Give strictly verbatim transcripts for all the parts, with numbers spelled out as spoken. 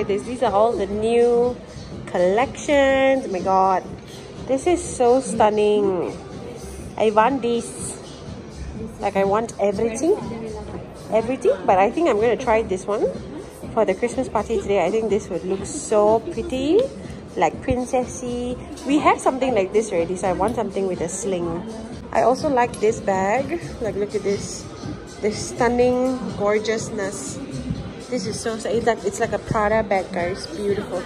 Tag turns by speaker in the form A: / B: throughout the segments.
A: at this. These are all the new collections. Oh my god. This is so stunning. I want this. Like I want everything. Everything. But I think I'm going to try this one. For the Christmas party today, I think this would look so pretty. Like princessy. We have something like this already. So I want something with a sling. I also like this bag. Like look at this. This stunning gorgeousness. This is so, it's like, it's like a Prada bag, guys. Beautiful.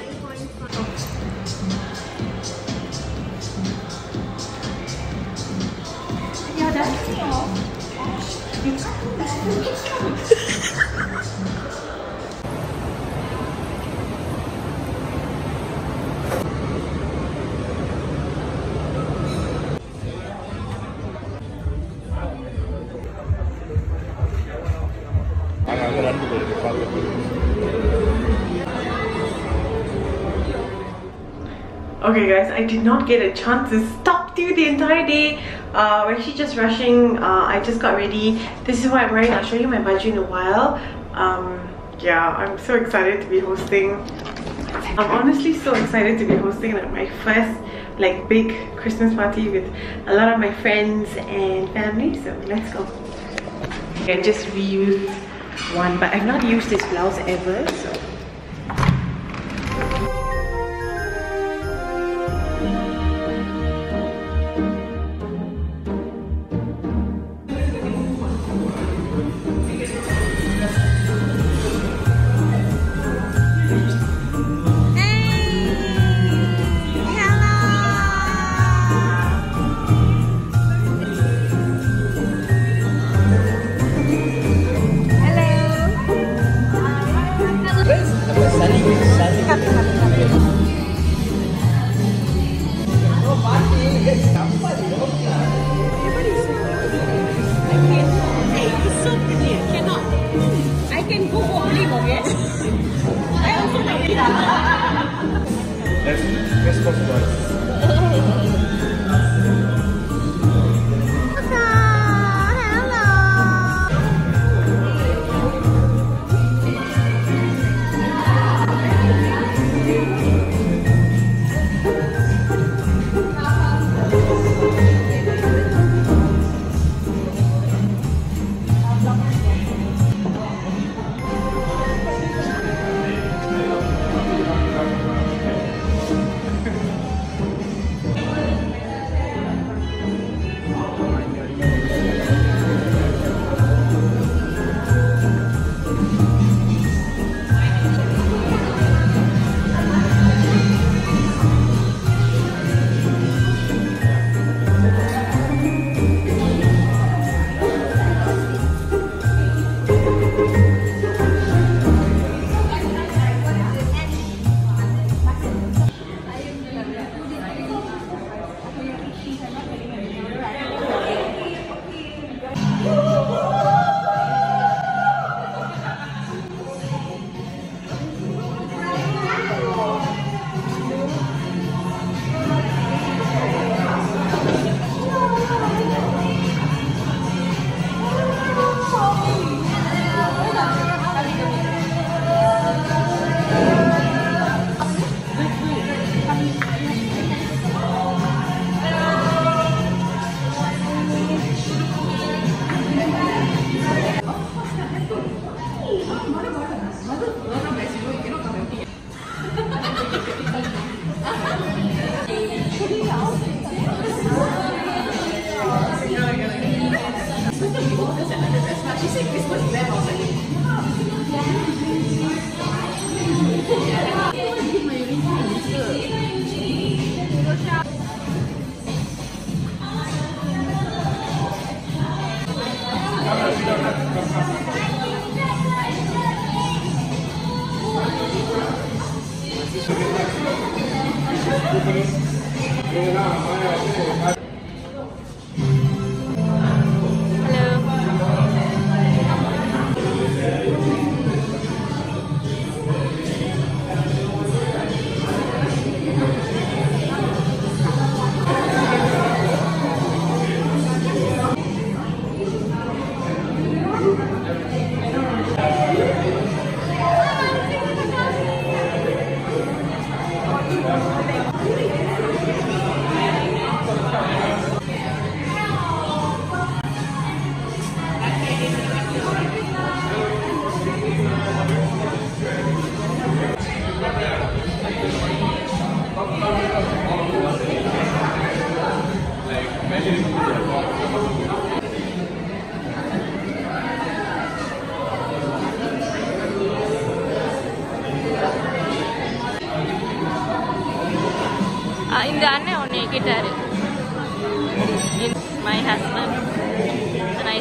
B: Okay guys, I did not get a chance to stop through the entire day. Uh, we're actually just rushing. Uh, I just got ready. This is what I'm wearing. I'll show you my budget in a while. Um, yeah, I'm so excited to be hosting. I'm honestly so excited to be hosting like my first like big Christmas party with a lot of my friends and family. So let's go. I just reused one, but I've not used this blouse ever. So.
C: Let's go first.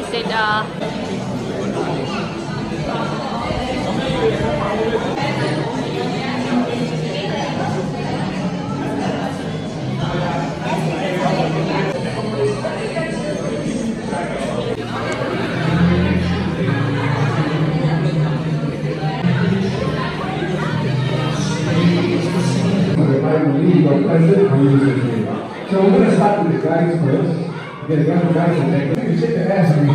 A: Dadah.
D: So we're going to start with the guys first. Get the young guys and then you shake the ass and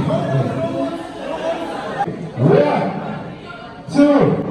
D: one, two.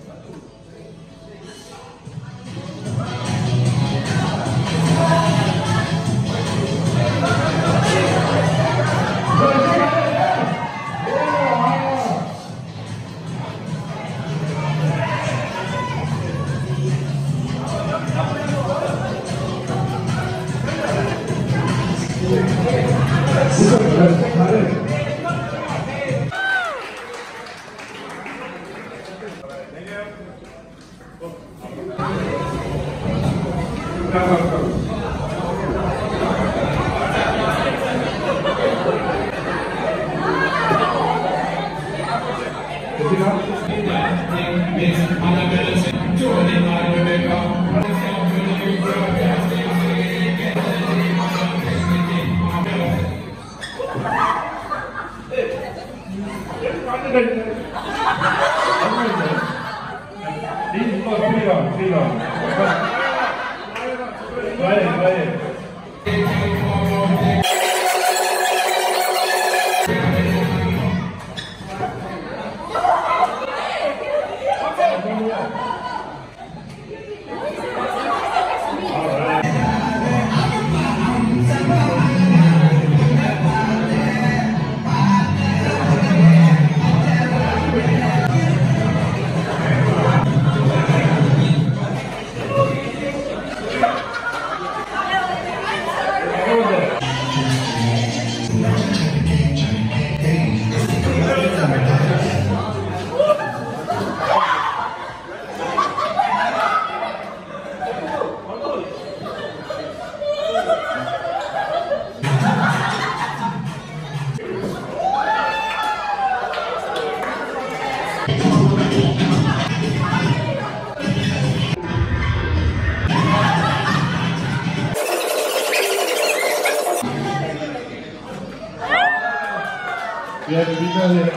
D: Yeah, we got it.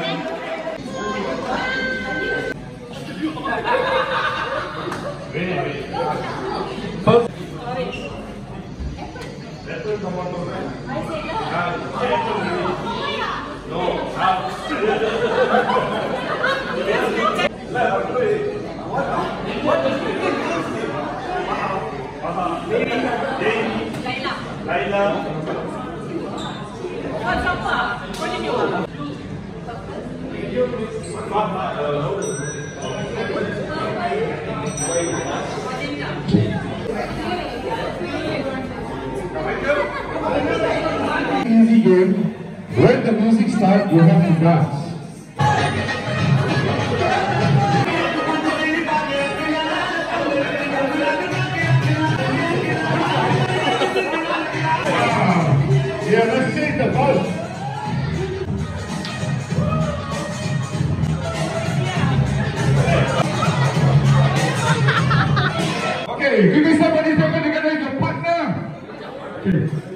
D: Easy game. When the music starts, you have to dance. Yeah, let's take the bus. Okay, give me somebody to go together with your partner.